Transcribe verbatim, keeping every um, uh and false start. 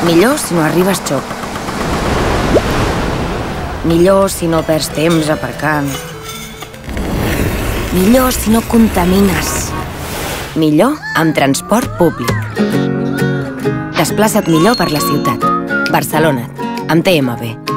Millor si no arribes xop. Millor si no perds temps aparcant. Millor si no contamines. Millor amb transport públic. Desplaça't millor per la ciutat. Barcelona, amb T M B.